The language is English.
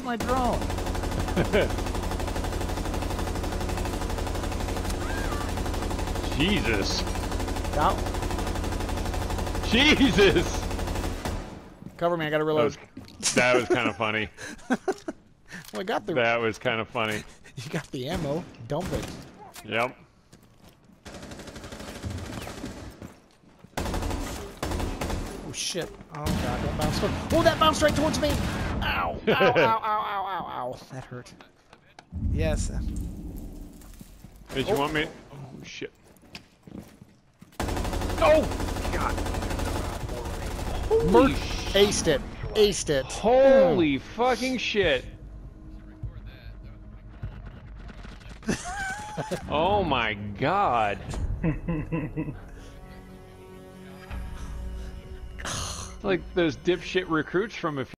shoot my drone. Jesus. Down. Jesus. Cover me, I gotta reload. That was kind of funny. Well, I got the... That was kind of funny. You got the ammo. Dump it. Yep. Oh shit. Oh god, don't bounce. Oh, that bounced right towards me! Ow! Ow, ow, ow, ow, ow, ow. That hurt. Yes. Did you want me? Oh shit. Oh! God. Holy Aced it. Aced it. Holy fucking shit. Oh my god. Like those dipshit recruits from a few